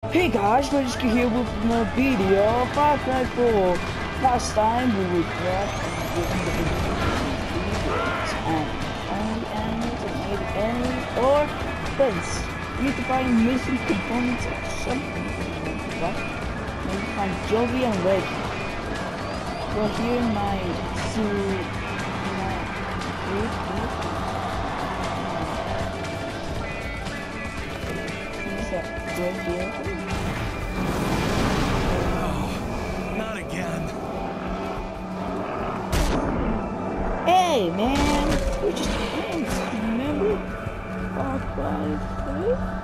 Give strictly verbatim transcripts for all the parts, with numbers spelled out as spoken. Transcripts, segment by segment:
Hey guys, Magic here with another video. Far Cry four. Last time we were trapped in the videos and only enemies and maybe enemies or friends. We need to find missing components or something. What? Maybe find Jovi and Reggie. Well, here in my suit, my group, is that good deal? Hey man, we're just friends, remember? Far Cry three?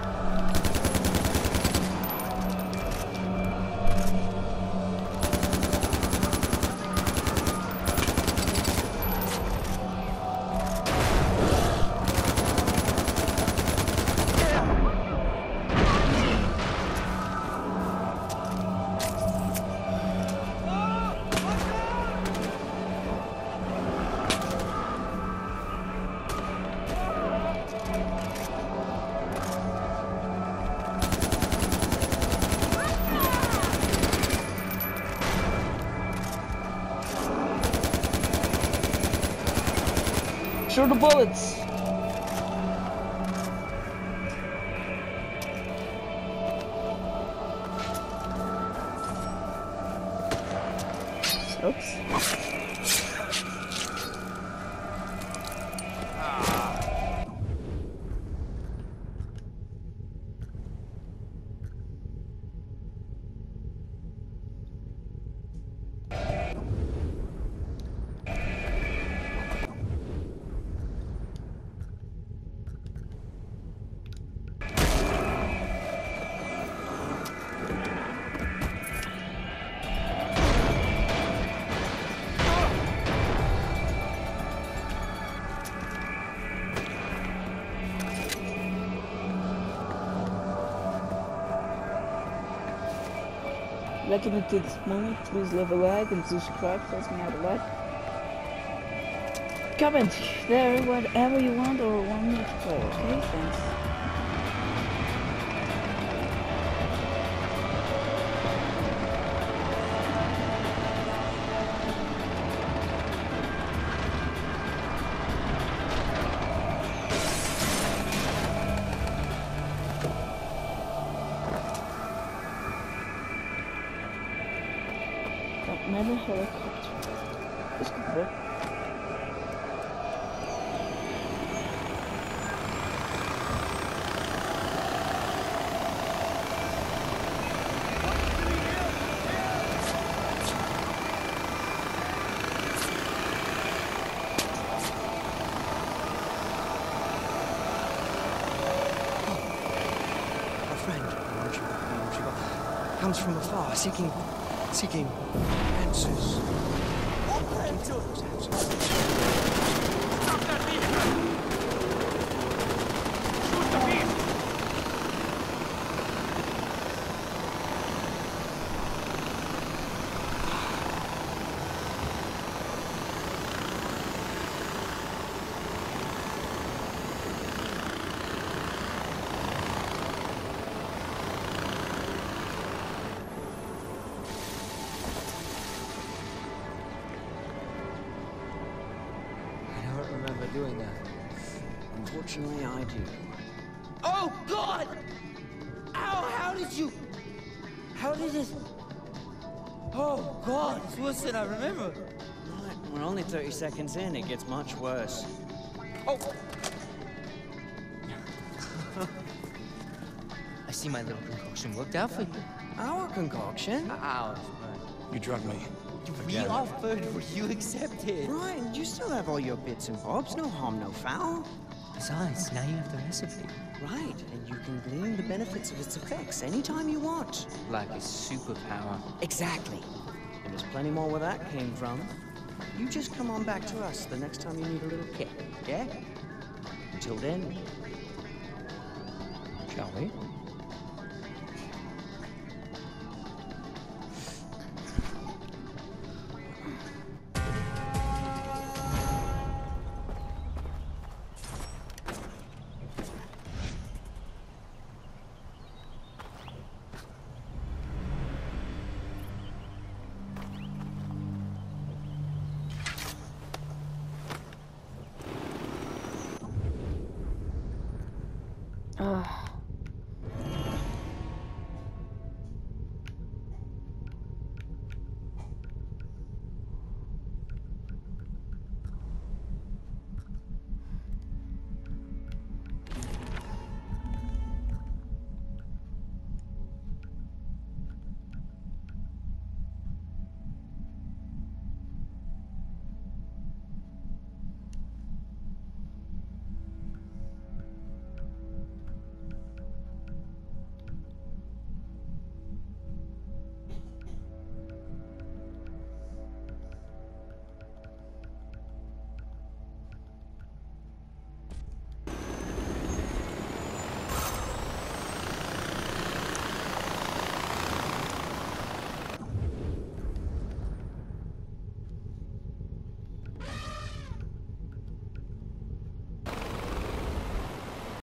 Shoot the bullets! Oops. Like you to this moment, please leave a like and subscribe, helps me out a lot. Comment there whatever you want or want me to play, okay? Thanks. Another helicopter. This could work. A friend, comes from afar, seeking, seeking answers. What answers? Stop that vehicle! Shoot the beast! Doing that. Unfortunately, I do. Oh, God! Ow, how did you... How did it... Oh, God, it's worse than I remember. Right, we're only thirty seconds in. It gets much worse. Oh! I see my little concoction worked out for you. Our concoction? Ours, You drugged me. We offered, were you accepted? Right, you still have all your bits and bobs. No harm, no foul. Besides, now you have the recipe. Right, and you can glean the benefits of its effects anytime you want. Like a superpower. Exactly. And there's plenty more where that came from. You just come on back to us the next time you need a little kick, yeah? Until then, shall we? Ugh.